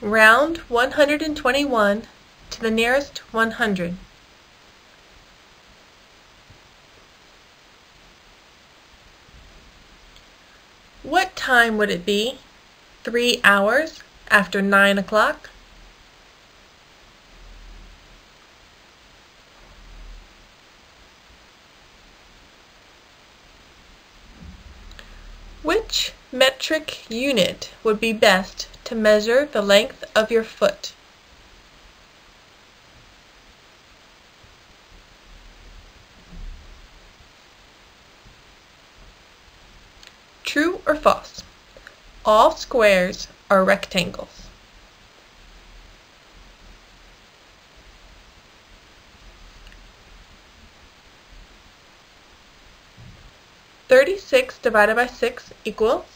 Round 121 to the nearest 100. What time would it be? 3 hours after 9 o'clock? Which metric unit would be best to measure the length of your foot? True or false? All squares are rectangles. "36 divided by 6 equals